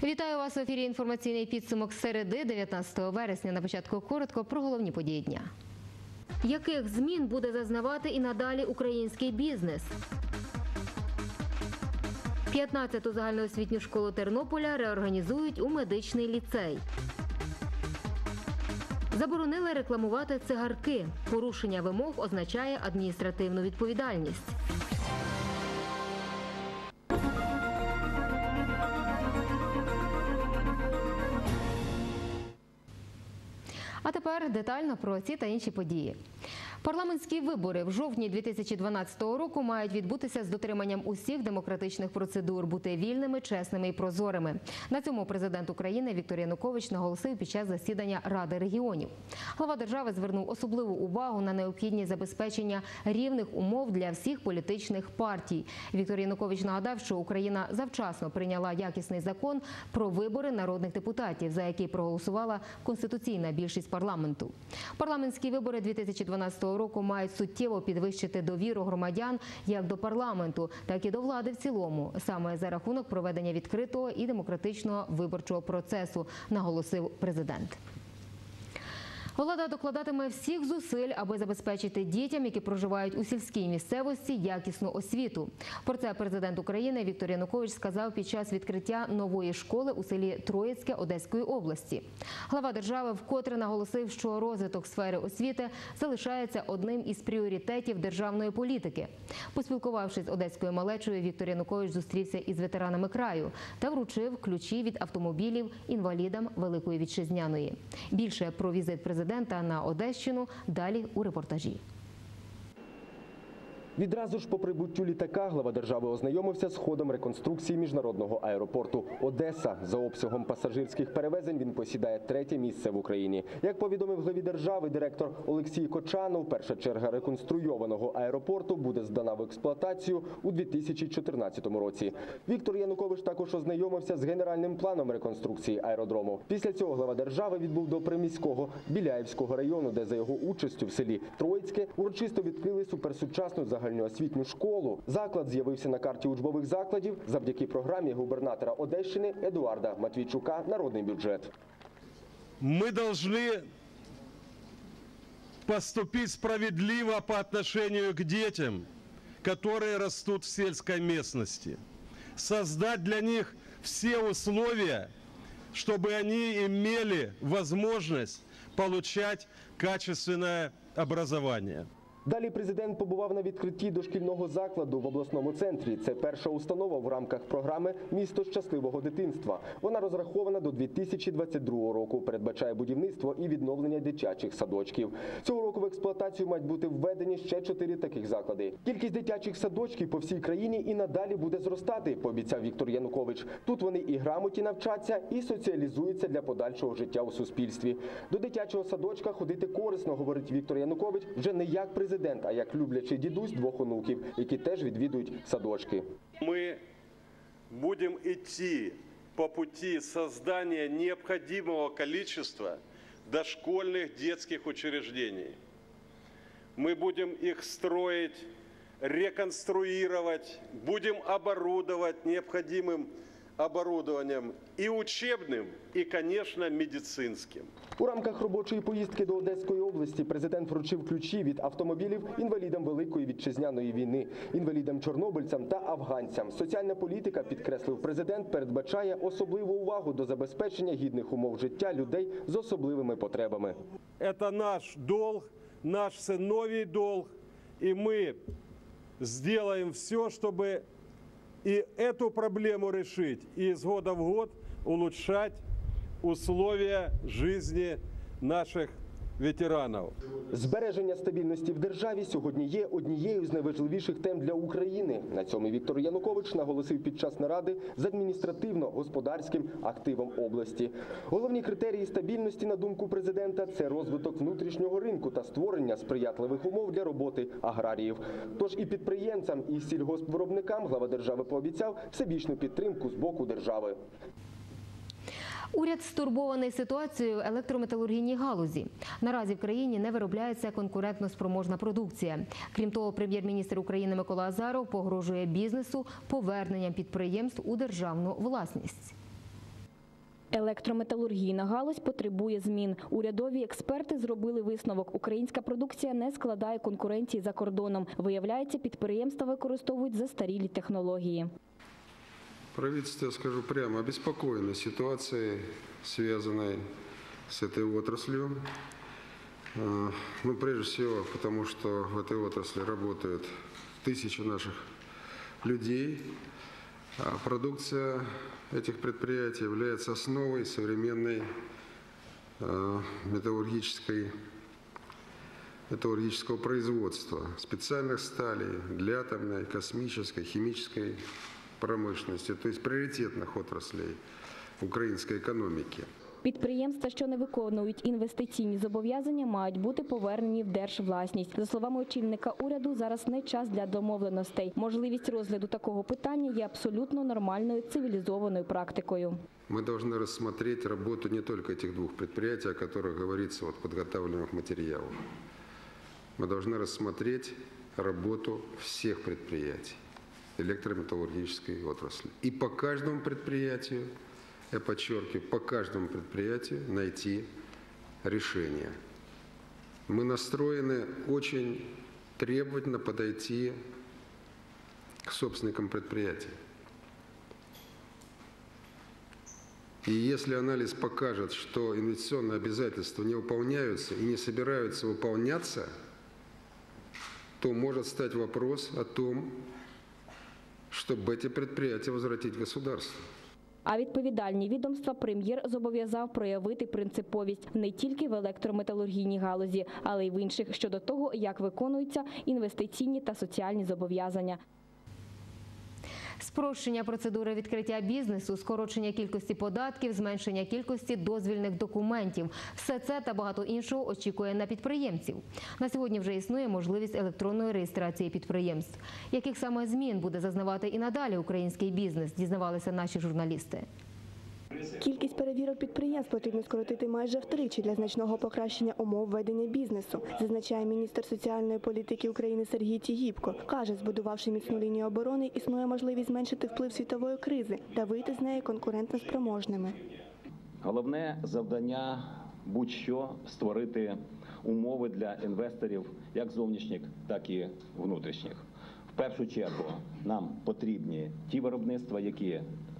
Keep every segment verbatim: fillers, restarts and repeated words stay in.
Вітаю вас в ефірі інформаційний підсумок середи, дев'ятнадцятого вересня. На початку коротко про головні події дня. Яких змін буде зазнавати і надалі український бізнес? п'ятнадцяту загальноосвітню школу Тернополя реорганізують у медичний ліцей. Заборонили рекламувати цигарки. Порушення вимог означає адміністративну відповідальність. А тепер детально про ці та інші події. Парламентські вибори в жовтні дві тисячі дванадцятого року мають відбутися з дотриманням усіх демократичних процедур, бути вільними, чесними і прозорими. На цьому президент України Віктор Янукович наголосив під час засідання Ради регіонів. Глава держави звернув особливу увагу на необхідність забезпечення рівних умов для всіх політичних партій. Віктор Янукович нагадав, що Україна завчасно прийняла якісний закон про вибори народних депутатів, за який проголосувала конституційна більшість парламенту. Парламентські вибори дві тисячі дванадцятого року мають суттєво підвищити довіру громадян як до парламенту, так і до влади в цілому, саме за рахунок проведення відкритого і демократичного виборчого процесу, наголосив президент. Влада докладатиме всіх зусиль, аби забезпечити дітям, які проживають у сільській місцевості, якісну освіту. Про це президент України Віктор Янукович сказав під час відкриття нової школи у селі Троїцьке Одеської області. Глава держави вкотре наголосив, що розвиток сфери освіти залишається одним із пріоритетів державної політики. Поспілкувавшись з одеською малечою, Віктор Янукович зустрівся із ветеранами краю та вручив ключі від автомобілів інвалідам Великої Вітчизняної. Більше про візит президента Президента на Одещину далі у репортажі. Відразу ж по прибуттю літака глава держави ознайомився з ходом реконструкції міжнародного аеропорту Одеса. За обсягом пасажирських перевезень він посідає третє місце в Україні. Як повідомив главі держави директор Олексій Кочанов, перша черга реконструйованого аеропорту буде здана в експлуатацію у дві тисячі чотирнадцятому році. Віктор Янукович також ознайомився з генеральним планом реконструкції аеродрому. Після цього глава держави відбув до приміського Біляївського району, де за його участю в селі Троїцьке урочисто відкрили суперсучасну загальноосвітню школу. Заклад з'явився на карті учбових закладів завдяки програмі губернатора Одещини Едуарда Матвійчука «Народний бюджет». Ми повинні поступити справедливо по отношению к детям, которые растут в сельской местности. Создать для них все условия, чтобы они имели возможность получать качественное образование. Далі президент побував на відкритті дошкільного закладу в обласному центрі. Це перша установа в рамках програми «Місто щасливого дитинства». Вона розрахована до дві тисячі двадцять другого року, передбачає будівництво і відновлення дитячих садочків. Цього року в експлуатацію мають бути введені ще чотири таких заклади. Кількість дитячих садочків по всій країні і надалі буде зростати, пообіцяв Віктор Янукович. Тут вони і грамоті навчаться, і соціалізуються для подальшого життя у суспільстві. До дитячого садочка ходити корисно, говорить Віктор Янукович, вже не як президент, а як люблячий дідусь двох онуків, які теж відвідують садочки. Ми будемо йти по путі створення необхідного кількості дошкольних дитячих учреждень. Ми будемо їх строїти, реконструювати, будемо оборудовувати необхідним оборудованием и учебным, и, конечно, медицинским. У рамках робочої поїздки до Одеської області президент вручив ключі від автомобілів інвалідам Великої Вітчизняної війни, інвалідам-чорнобильцям та афганцям. Соціальна політика, підкреслив президент, передбачає особливу увагу до забезпечення гідних умов життя людей з особливими потребами. Це наш долг, наш синовій долг, і ми зробимо все, щоб и эту проблему решить, и из года в год улучшать условия жизни наших ветеранів. Збереження стабільності в державі сьогодні є однією з найважливіших тем для України. На цьому Віктор Янукович наголосив під час наради з адміністративно-господарським активом області. Головні критерії стабільності, на думку президента, це розвиток внутрішнього ринку та створення сприятливих умов для роботи аграріїв. Тож і підприємцям, і сільгоспвиробникам глава держави пообіцяв всебічну підтримку з боку держави. Уряд стурбований ситуацією в електрометалургійній галузі. Наразі в країні не виробляється конкурентноспроможна продукція. Крім того, прем'єр-міністр України Микола Азаров погрожує бізнесу поверненням підприємств у державну власність. Електрометалургійна галузь потребує змін. Урядові експерти зробили висновок. Українська продукція не складає конкуренції за кордоном. Виявляється, підприємства використовують застарілі технології. Правительство, скажу прямо, обеспокоено ситуацией, связанной с этой отраслью. Ну, прежде всего, потому что в этой отрасли работают тысячи наших людей, а продукция этих предприятий является основой современной металлургической, металлургического производства, специальных сталей для атомной, космической, химической промышленности, то есть приоритетных отраслей украинской экономики. Підприємства, що не виконують інвестиційні зобов'язання, мають бути повернені в держвласність. За словами очільника уряду, зараз не час для домовленостей. Можливість розгляду такого питання є абсолютно нормальною цивілізованою практикою. Мы должны рассмотреть работу не только этих двух предприятий, о которых говорится в подготовленных материалах. Мы должны рассмотреть работу всех предприятий электрометаллургической отрасли. И по каждому предприятию, я подчеркиваю, по каждому предприятию найти решение. Мы настроены очень требовательно подойти к собственникам предприятий. И если анализ покажет, что инвестиционные обязательства не выполняются и не собираются выполняться, то может стать вопрос о том, чтобы эти предприятия возвратить государству. А відповідальні відомства прем'єр зобов'язав проявити принциповість не тільки в електрометалургійній галузі, але й в інших щодо того, як виконуються інвестиційні та соціальні зобов'язання. Спрощення процедури відкриття бізнесу, скорочення кількості податків, зменшення кількості дозвільних документів. Все це та багато іншого очікує на підприємців. На сьогодні вже існує можливість електронної реєстрації підприємств. Яких саме змін буде зазнавати і надалі український бізнес, дізнавалися наші журналісти. Кількість перевірок підприємств потрібно скоротити майже втричі для значного покращення умов ведення бізнесу, зазначає міністр соціальної політики України Сергій Тігіпко. Каже, збудувавши міцну лінію оборони, існує можливість зменшити вплив світової кризи та вийти з неї конкурентно спроможними. Головне завдання будь-що створити умови для інвесторів як зовнішніх, так і внутрішніх. В першу чергу нам потрібні ті виробництва, які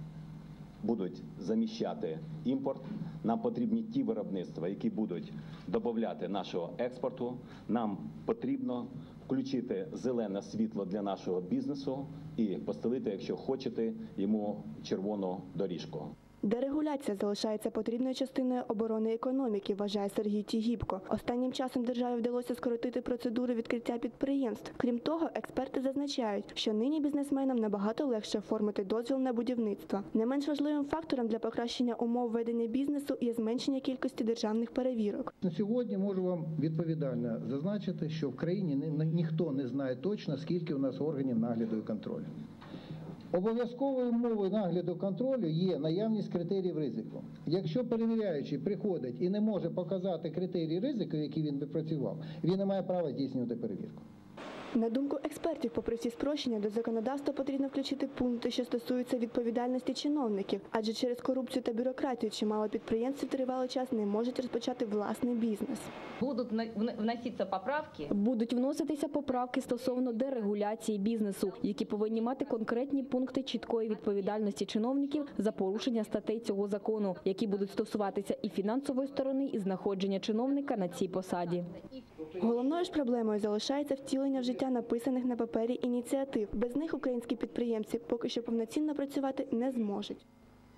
будуть заміщати імпорт. Нам потрібні ті виробництва, які будуть додати нашого експорту. Нам потрібно включити зелене світло для нашого бізнесу і постелити, якщо хочете, йому червону доріжку. Дерегуляція залишається потрібною частиною оборони економіки, вважає Сергій Тігіпко. Останнім часом державі вдалося скоротити процедуру відкриття підприємств. Крім того, експерти зазначають, що нині бізнесменам набагато легше оформити дозвіл на будівництво. Не менш важливим фактором для покращення умов ведення бізнесу є зменшення кількості державних перевірок. На сьогодні можу вам відповідально зазначити, що в країні ніхто не знає точно, скільки у нас органів нагляду і контролю. Обов'язковою умовою нагляду контролю є наявність критеріїв ризику. Якщо перевіряючий приходить і не може показати критерії ризику, які він випрацював, він не має права здійснювати перевірку. На думку експертів, попри всі спрощення, до законодавства потрібно включити пункти, що стосуються відповідальності чиновників, адже через корупцію та бюрократію чимало підприємців тривалий час не можуть розпочати власний бізнес. Будуть вноситися поправки? Будуть вноситися поправки стосовно дерегуляції бізнесу, які повинні мати конкретні пункти чіткої відповідальності чиновників за порушення статей цього закону, які будуть стосуватися і фінансової сторони, і знаходження чиновника на цій посаді. Головною ж проблемою залишається втілення в життя написаних на папері ініціатив. Без них українські підприємці поки що повноцінно працювати не зможуть.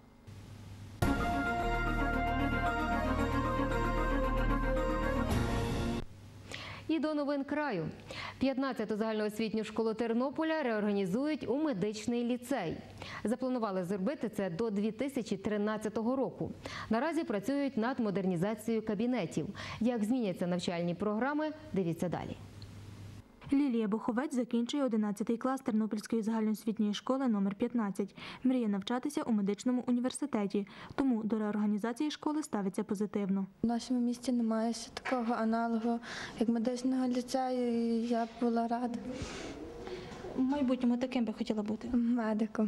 І до новин краю. п'ятнадцяту загальноосвітню школу Тернополя реорганізують у медичний ліцей. Запланували зробити це до дві тисячі тринадцятого року. Наразі працюють над модернізацією кабінетів. Як зміняться навчальні програми, дивіться далі. Лілія Буховець закінчує одинадцятий клас Тернопільської загальноосвітньої школи номер п'ятнадцять. Мріє навчатися у медичному університеті, тому до реорганізації школи ставиться позитивно. У нашому місті немає ще такого аналогу, як медичного ліцею, і я б була рада. В майбутньому таким би хотіла бути? Медиком.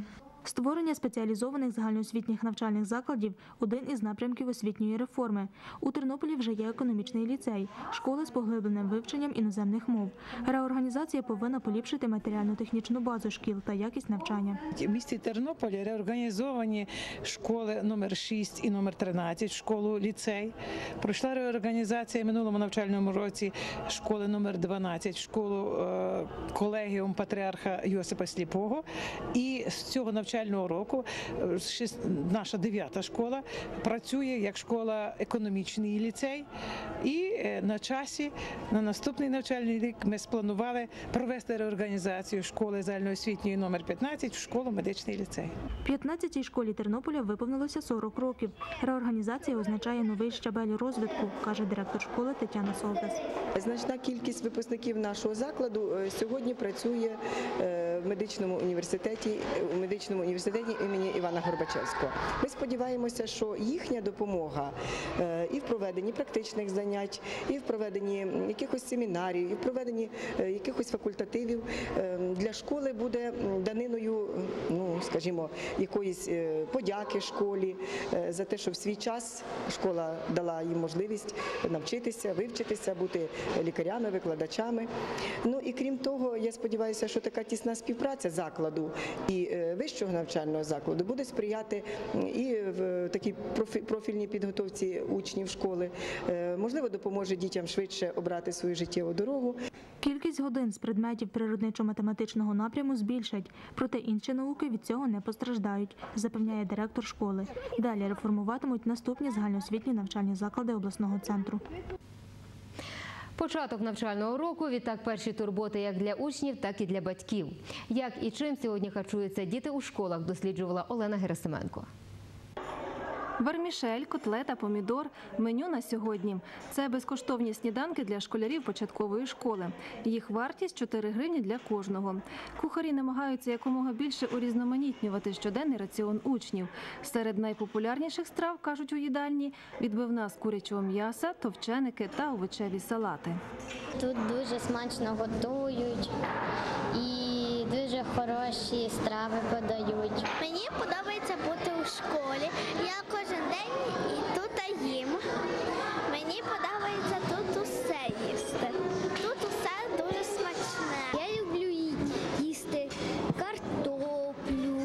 Створення спеціалізованих загальноосвітніх навчальних закладів – один із напрямків освітньої реформи. У Тернополі вже є економічний ліцей, школи з поглибленим вивченням іноземних мов. Реорганізація повинна поліпшити матеріально-технічну базу шкіл та якість навчання. В місті Тернополі реорганізовані школи номер шість і номер тринадцять, школу ліцей. Пройшла реорганізація в минулому навчальному році школи номер дванадцять, школу е, колегіум патріарха Йосипа Сліпого. І з цього навчального року наша дев'ята школа працює як школа економічний ліцей. І на часі, на наступний навчальний рік ми спланували провести реорганізацію школи загальноосвітньої номер п'ятнадцять в школу медичний ліцей. п'ятнадцятій школі Тернополя виповнилося сорок років. Реорганізація означає новий щабель розвитку, каже директор школи Тетяна Солтес. Значна кількість випускників нашого закладу сьогодні працює в медичному університеті, у медичному університеті імені Івана Горбачевського. Ми сподіваємося, що їхня допомога і в проведенні практичних занять, і в проведенні якихось семінарів, і в проведенні якихось факультативів для школи буде даниною, ну, скажімо, якоїсь подяки школі за те, що в свій час школа дала їм можливість навчитися, вивчитися, бути лікарями, викладачами. Ну і крім того, я сподіваюся, що така тісна співпраця закладу і вищого навчального закладу буде сприяти і в такій профільній підготовці учнів школи. Можливо, допоможе дітям швидше обрати свою життєву дорогу. Кількість годин з предметів природничо-математичного напряму збільшать, проте інші науки від цього не постраждають, запевняє директор школи. Далі реформуватимуть наступні загальноосвітні навчальні заклади обласного центру. Початок навчального року – відтак перші турботи як для учнів, так і для батьків. Як і чим сьогодні харчуються діти у школах, досліджувала Олена Герасименко. Вермішель, котлета, помідор – меню на сьогодні. Це безкоштовні сніданки для школярів початкової школи. Їх вартість – чотири гривні для кожного. Кухарі намагаються якомога більше урізноманітнювати щоденний раціон учнів. Серед найпопулярніших страв, кажуть у їдальні – відбивна з курячого м'яса, товченики та овочеві салати. Тут дуже смачно готують і дуже хороші страви подають. Мені подобається бути у школі. Я кожен день і тут їм. Мені подобається тут усе їсти. Тут усе дуже смачне. Я люблю їсти картоплю,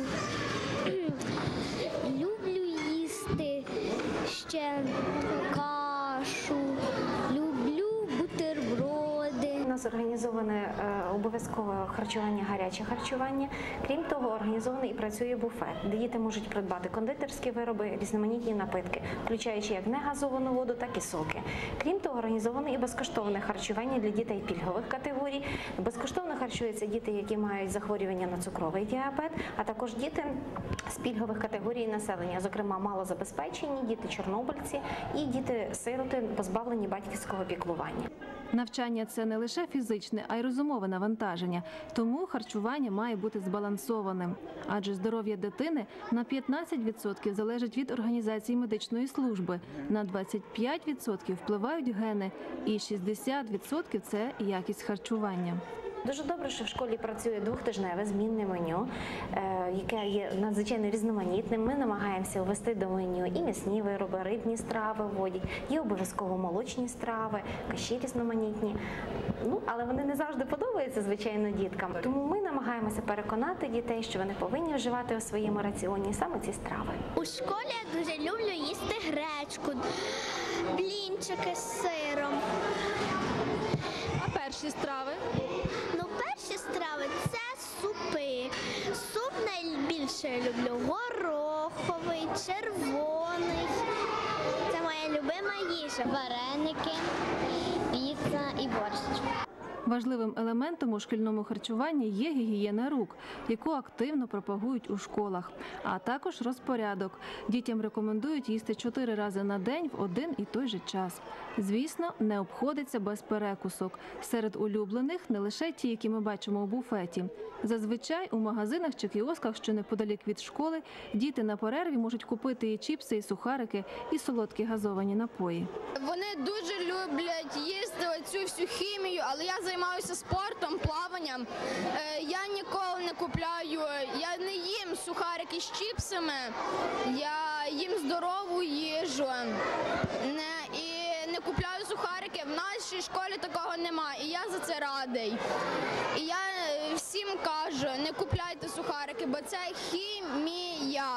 люблю їсти ще кашу, люблю бутерброди. У нас організоване обов'язкове харчування, гаряче харчування. Крім того, організований і працює буфет, де діти можуть придбати кондитерські вироби, різноманітні напитки, включаючи як негазовану воду, так і соки. Крім того, організоване і безкоштовне харчування для дітей пільгових категорій. Безкоштовно харчуються діти, які мають захворювання на цукровий діабет, а також діти з пільгових категорій населення, зокрема малозабезпечені, діти-чорнобильці і діти-сироти, позбавлені батьківського піклування. Навчання – це не лише фізичне, а й розумове навантаження. Тому харчування має бути збалансованим. Адже здоров'я дитини на п'ятнадцять відсотків залежить від організації медичної служби, на двадцять п'ять відсотків впливають гени і шістдесят відсотків – це якість харчування. Дуже добре, що в школі працює двохтижневе змінне меню, яке є надзвичайно різноманітним. Ми намагаємося ввести до меню і м'ясні вироби, рибні страви вводять, є обов'язково молочні страви, каші різноманітні. Ну, але вони не завжди подобаються, звичайно, діткам. Тому ми намагаємося переконати дітей, що вони повинні вживати у своєму раціоні саме ці страви. У школі я дуже люблю їсти гречку, блінчики з сиром. А перші страви? Ну, перші страви – це супи. Суп найбільше я люблю гороховий, червоний. Це моя любима їжа. Вареники, піца і борщ. Важливим елементом у шкільному харчуванні є гігієна рук, яку активно пропагують у школах, а також розпорядок. Дітям рекомендують їсти чотири рази на день в один і той же час. Звісно, не обходиться без перекусок. Серед улюблених не лише ті, які ми бачимо у буфеті. Зазвичай у магазинах чи кіосках, що неподалік від школи, діти на перерві можуть купити і чіпси, і сухарики, і солодкі газовані напої. Вони дуже люблять їсти оцю всю хімію, але я займаюся спортом, плаванням. Я ніколи не купляю, я не їм сухарики з чіпсами, я їм здорову їжу. Не, і не купляю сухарики, в нашій школі такого немає, і я за це радий. І я всім кажу, не купляйте сухарики, бо це хімія.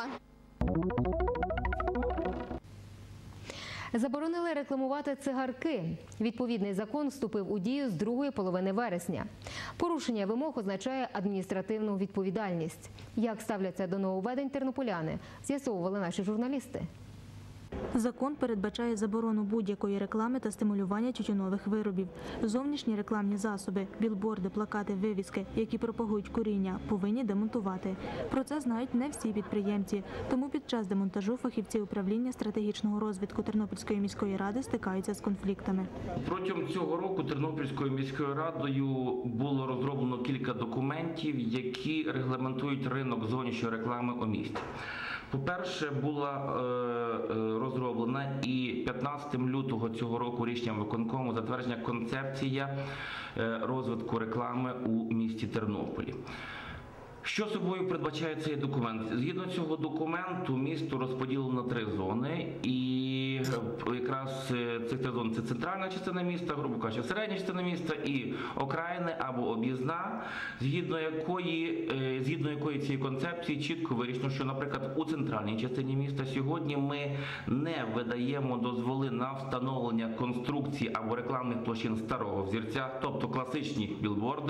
Заборонили рекламувати цигарки. Відповідний закон вступив у дію з другої половини вересня. Порушення вимог означає адміністративну відповідальність. Як ставляться до нововведень тернополяни, з'ясовували наші журналісти. Закон передбачає заборону будь-якої реклами та стимулювання тютюнових виробів. Зовнішні рекламні засоби, білборди, плакати, вивіски, які пропагують куріння, повинні демонтувати. Про це знають не всі підприємці. Тому під час демонтажу фахівці управління стратегічного розвитку Тернопільської міської ради стикаються з конфліктами. Протягом цього року Тернопільською міською радою було розроблено кілька документів, які регламентують ринок зовнішньої реклами у місті. По-перше, була е, розроблена і п'ятнадцятого лютого цього року рішенням виконкому затверджена концепція е, розвитку реклами у місті Тернополі. Що собою передбачає цей документ? Згідно цього документу місто розподілено на три зони, і якраз цих три зон – це центральна частина міста, грубо кажучи, середня частина міста і окраїни або об'їзна, згідно якої, згідно якої цієї концепції чітко вирішено, що, наприклад, у центральній частині міста сьогодні ми не видаємо дозволи на встановлення конструкції або рекламних площин старого взірця, тобто класичні білборди,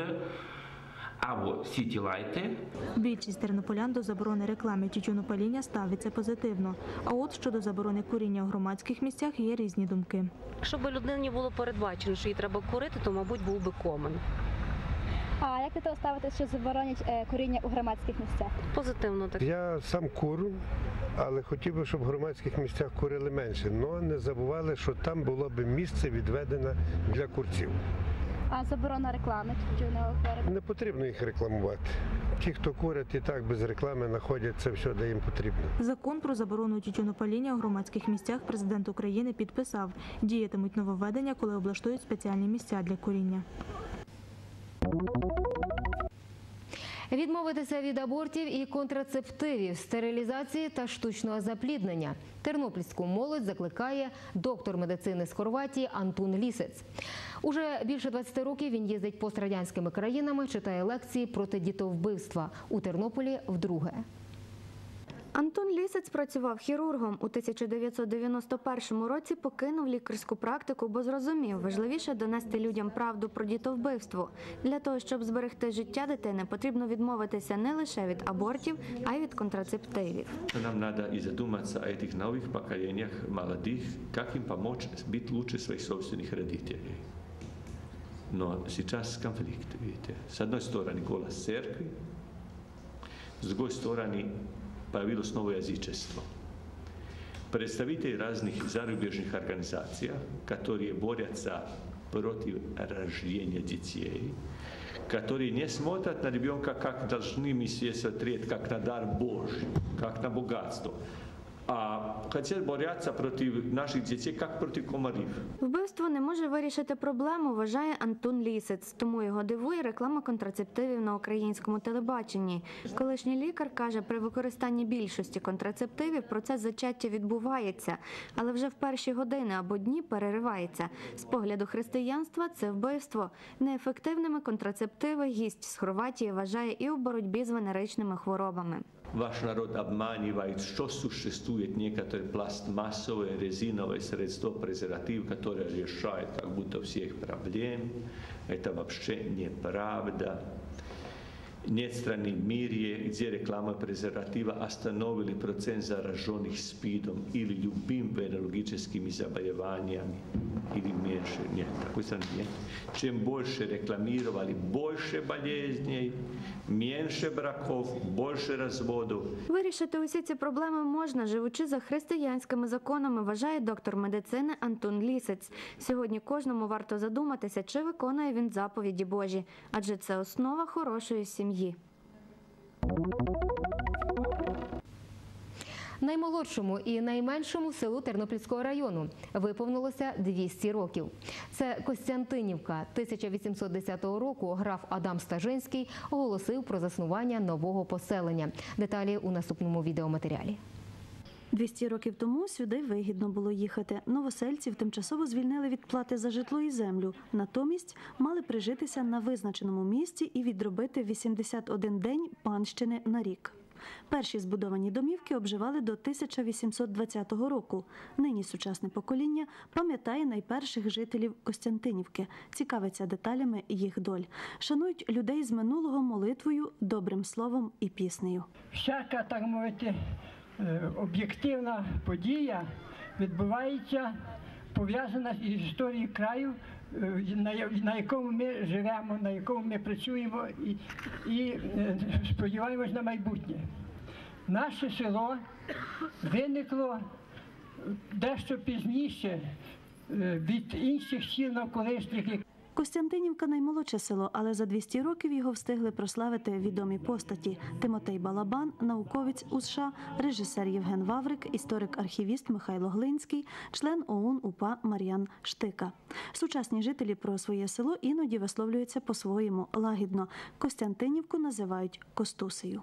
або сіті-лайти. Більшість тернополян до заборони реклами тютюнопаління ставиться позитивно. А от щодо заборони куріння у громадських місцях є різні думки. Якщо б людині було передбачено, що їй треба курити, то, мабуть, був би комен. А як до того ставитися, що заборонять куріння у громадських місцях? Позитивно так. Я сам курю, але хотів би, щоб в громадських місцях курили менше. Але не забували, що там було б місце відведене для курців. А заборона реклами тютюнових виробів? Не потрібно їх рекламувати. Ті, хто курять, і так без реклами знаходять це все, де їм потрібно. Закон про заборону тютюнопаління у громадських місцях президент України підписав. Діятимуть нововведення, коли облаштують спеціальні місця для куріння. Відмовитися від абортів і контрацептивів, стерилізації та штучного запліднення. Тернопільську молодь закликає доктор медицини з Хорватії Антун Лісец. Уже більше двадцяти років він їздить пострадянськими країнами, читає лекції проти дітовбивства. У Тернополі вдруге. Антон Лісец працював хірургом. У тисяча дев'ятсот дев'яносто першому році покинув лікарську практику, бо зрозумів, важливіше донести людям правду про дітовбивство. Для того, щоб зберегти життя дитини, потрібно відмовитися не лише від абортів, а й від контрацептивів. Нам треба і задуматися о цих нових поколеннях молодих, як їм допомогти бути лучше своїх собственних родителей. Но сейчас конфликт, видите. С одной стороны голос церкви, с другой стороны появилось новое язычество. Представители разных зарубежных организаций, которые борются против рождения детей, которые не смотрят на ребенка, как должны мы все смотреть, как на дар Божий, как на богатство, а хотят бороться против наших дітей, як проти комарів. Вбивство не може вирішити проблему, вважає Антон Лісец. Тому його дивує реклама контрацептивів на українському телебаченні. Колишній лікар каже, при використанні більшості контрацептивів процес зачаття відбувається, але вже в перші години або дні переривається. З погляду християнства це вбивство. Неефективними контрацептиви гість з Хорватії вважає і у боротьбі з венеричними хворобами. Ваш народ обманывает, что существует некоторые пластмассовые, резиновые средства, презерватив, которые решают как будто всех проблем. Это вообще неправда. Нет страны в мире, где реклама презерватива остановили процент зараженных СПИДом или любым венерологическими заболеваниями, или меньше. Нет, такой страны нет. Чем больше рекламировали, больше болезней, меньше браков, больше разводов. Вирішити усі ці проблеми можна, живучи за християнськими законами, вважає доктор медицини Антон Лісец. Сьогодні кожному варто задуматися, чи виконує він заповіді Божі, адже це основа хорошої сім'ї. Наймолодшому і найменшому селу Тернопільського району виповнилося двісті років. Це Костянтинівка. тисяча вісімсот десятого року граф Адам Стажинський оголосив про заснування нового поселення. Деталі у наступному відеоматеріалі. двісті років тому сюди вигідно було їхати. Новосельців тимчасово звільнили від плати за житло і землю. Натомість мали прижитися на визначеному місці і відробити вісімдесят один день панщини на рік. Перші збудовані домівки обживали до тисяча вісімсот двадцятого року. Нині сучасне покоління пам'ятає найперших жителів Костянтинівки, цікавиться деталями їх доль. Шанують людей з минулого молитвою, добрим словом і піснею. Всяка, так мовити, об'єктивна подія відбувається, пов'язана з історією краю, на якому ми живемо, на якому ми працюємо і, і сподіваємось на майбутнє. Наше село виникло дещо пізніше від інших сіл навколишніх. Костянтинівка – наймолодше село, але за двісті років його встигли прославити відомі постаті. Тимотей Балабан, науковець у США, режисер Євген Ваврик, історик-архівіст Михайло Глинський, член ОУН УПА Мар'ян Штика. Сучасні жителі про своє село іноді висловлюються по-своєму лагідно. Костянтинівку називають Костусею.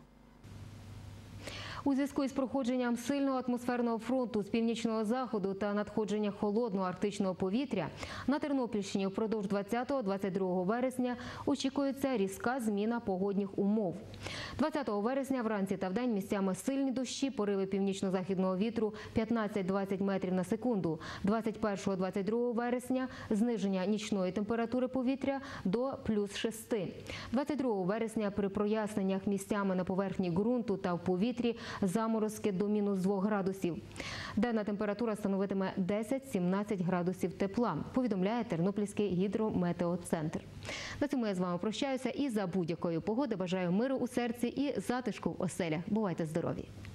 У зв'язку із проходженням сильного атмосферного фронту з північного заходу та надходження холодного арктичного повітря на Тернопільщині впродовж двадцятого - двадцять другого вересня очікується різка зміна погодних умов. двадцятого вересня вранці та вдень місцями сильні дощі, пориви північно-західного вітру п'ятнадцять - двадцять метрів на секунду. двадцять першого - двадцять другого вересня зниження нічної температури повітря до плюс шести. двадцять другого вересня при проясненнях місцями на поверхні ґрунту та в повітрі заморозки до мінус двох градусів. Денна температура становитиме десять - сімнадцять градусів тепла, повідомляє Тернопільський гідрометеоцентр. На цьому я з вами прощаюся і за будь-якої погоди бажаю миру у серці і затишку в оселях. Бувайте здорові!